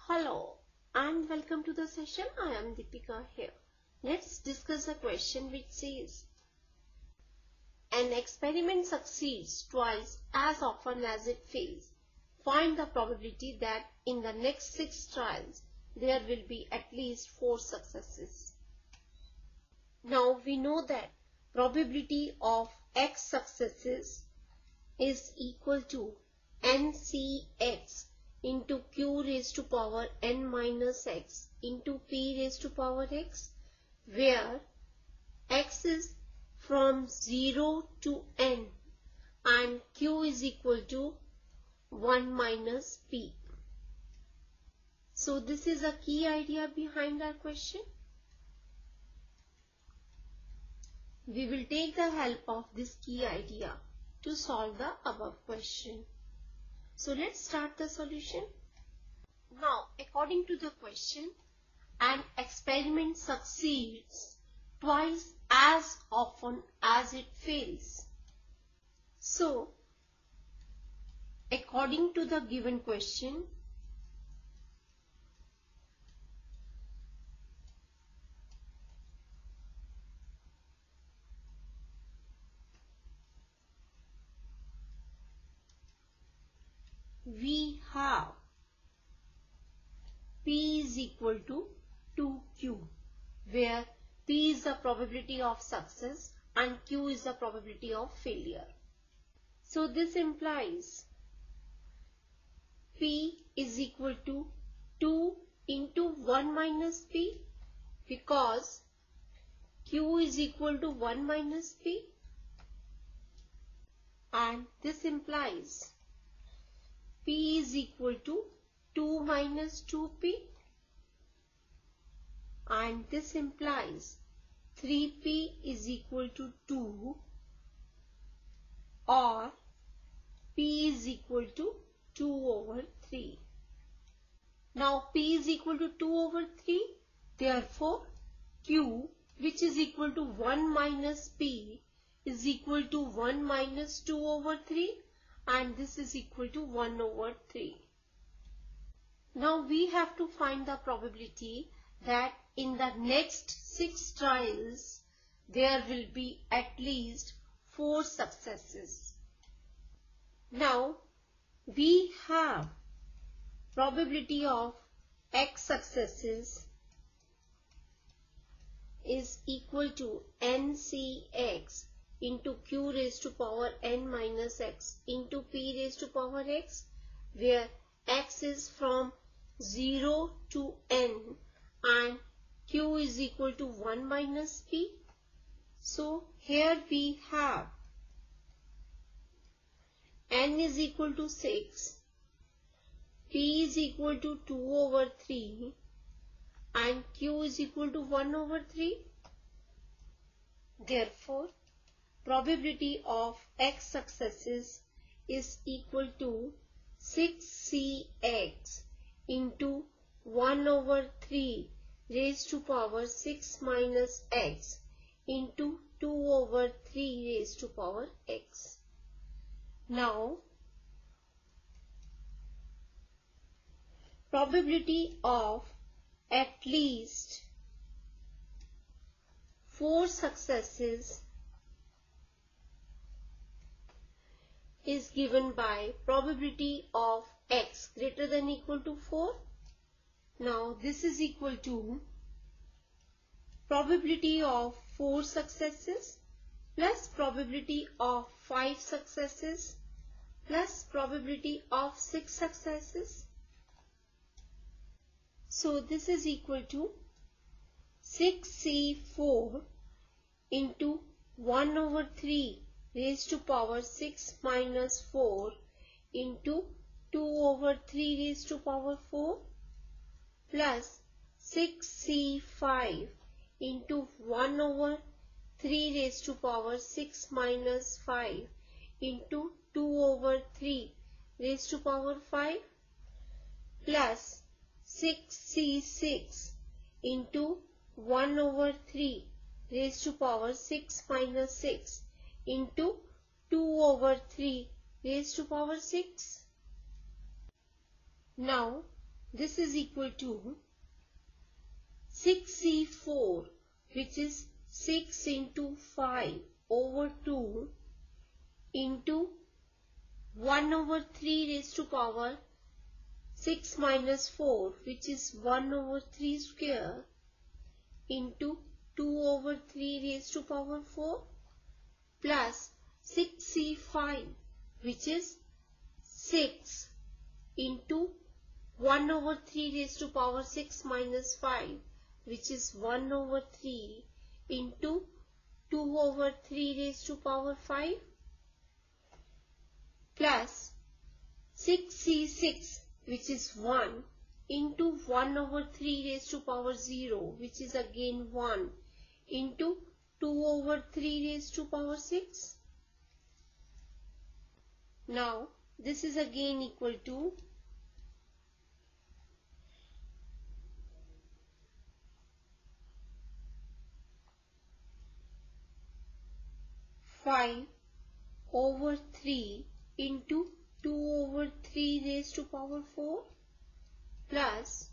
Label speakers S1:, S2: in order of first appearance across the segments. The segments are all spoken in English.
S1: Hello and welcome to the session. I am Deepika here. Let's discuss a question which says an experiment succeeds twice as often as it fails. Find the probability that in the next 6 trials there will be at least 4 successes. Now we know that probability of x successes is equal to NCX into q raised to power n minus x into p raised to power x, where x is from 0 to n and q is equal to 1 minus p. So this is a key idea behind our question. We will take the help of this key idea to solve the above question. So let's start the solution. Now, according to the question, an experiment succeeds twice as often as it fails. So, according to the given question, we have P is equal to 2Q, where P is the probability of success and Q is the probability of failure. So this implies P is equal to 2 into 1 minus P, because Q is equal to 1 minus P, and this implies P is equal to 2 minus 2P, and this implies 3P is equal to 2, or P is equal to 2 over 3. Now P is equal to 2 over 3, therefore Q, which is equal to 1 minus P, is equal to 1 minus 2 over 3, and this is equal to 1 over 3. Now we have to find the probability that in the next 6 trials there will be at least 4 successes. Now we have probability of x successes is equal to NCX into q raised to power n minus x into p raised to power x, where x is from 0 to n and q is equal to 1 minus p. So here we have n is equal to 6, p is equal to 2 over 3 and q is equal to 1 over 3. Therefore, probability of x successes is equal to 6cx into 1 over 3 raised to power 6 minus x into 2 over 3 raised to power x. Now, probability of at least 4 successes is given by probability of x greater than equal to 4. Now this is equal to probability of 4 successes plus probability of 5 successes plus probability of 6 successes. So this is equal to 6c4 into 1 over 3 raised to power 6 minus 4 into 2 over 3 raised to power 4 plus 6c5 into 1 over 3 raised to power 6 minus 5 into 2 over 3 raised to power 5 plus 6c6 into 1 over 3 raised to power 6 minus 6 into 2 over 3 raised to power 6. Now this is equal to 6c4, which is 6 into 5 over 2 into 1 over 3 raised to power 6 minus 4, which is 1 over 3 square into 2 over 3 raised to power 4 plus 6c5, which is 6 into 1 over 3 raised to power 6 minus 5, which is 1 over 3 into 2 over 3 raised to power 5 plus 6c6, which is 1 into 1 over 3 raised to power 0, which is again 1 into 2 over 3 raised to power 6. Now this is again equal to 5 over 3 into 2 over 3 raised to power 4 plus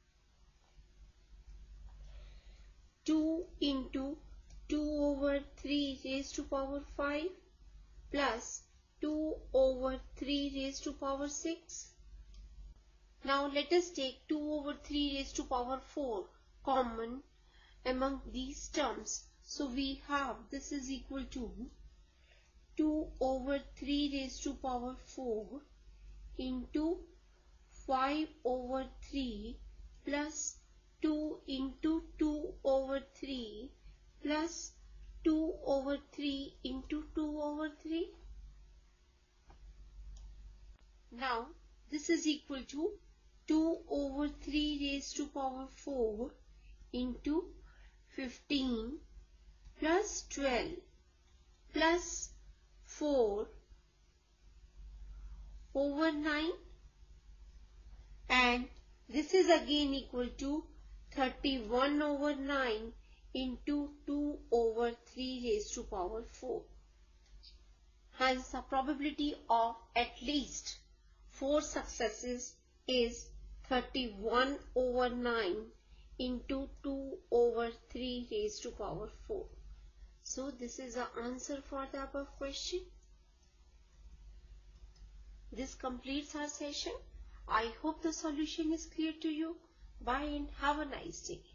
S1: 2 into 2 over 3 raised to power 5 plus 2 over 3 raised to power 6. Now let us take 2 over 3 raised to power 4 common among these terms. So we have this is equal to 2 over 3 raised to power 4 into 5 over 3 plus 2 into 2 over 3 plus 2 over 3 into 2 over 3. Now this is equal to 2 over 3 raised to power 4 into 15 plus 12 plus 4 over 9, and this is again equal to 31 over 9 into 2 over 3 raised to power 4. Hence the probability of at least 4 successes is 31 over 9 into 2 over 3 raised to power 4. So this is the answer for the above question. This completes our session. I hope the solution is clear to you. Bye and have a nice day.